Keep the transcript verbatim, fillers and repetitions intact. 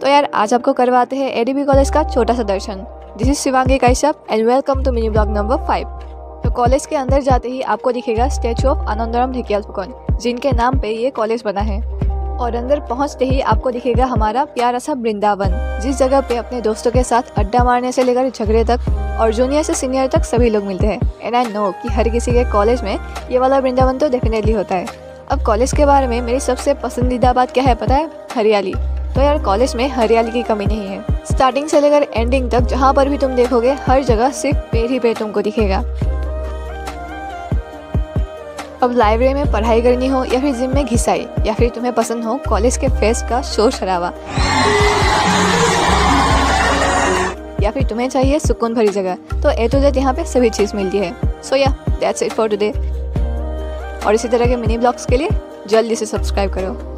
तो यार आज आपको करवाते हैं एडीबी कॉलेज का छोटा सा दर्शन। This is Shivangi Kashyap and welcome to mini blog number five. तो कॉलेज के अंदर जाते ही आपको दिखेगा स्टैचू ऑफ आनंदराम ढेकियाल, जिनके नाम पे ये कॉलेज बना है। और अंदर पहुंचते ही आपको दिखेगा हमारा प्यारा सा वृंदावन, जिस जगह पे अपने दोस्तों के साथ अड्डा मारने से लेकर झगड़े तक और जूनियर से सीनियर तक सभी लोग मिलते हैं। एंड आई नो कि हर किसी के कॉलेज में ये वाला वृंदावन तो डेफिनेटली होता है। अब कॉलेज के बारे में मेरी सबसे पसंदीदा बात क्या है पता है? हरियाली। तो यार कॉलेज में हरियाली की कमी नहीं है। स्टार्टिंग से लेकर एंडिंग तक जहाँ पर भी तुम देखोगे हर जगह सिर्फ पेड़ ही पेड़ तुमको दिखेगा। अब लाइब्रेरी में पढ़ाई करनी हो या फिर जिम में घिसाई या फिर तुम्हें पसंद हो कॉलेज के फेस्ट का शोर शराबा या फिर तुम्हें चाहिए सुकून भरी जगह, तो ए टू जेड यहाँ पे सभी चीज़ मिलती है। सो या दैट्स इट फॉर टुडे। और इसी तरह के मिनी ब्लॉग्स के लिए जल्दी से सब्सक्राइब करो।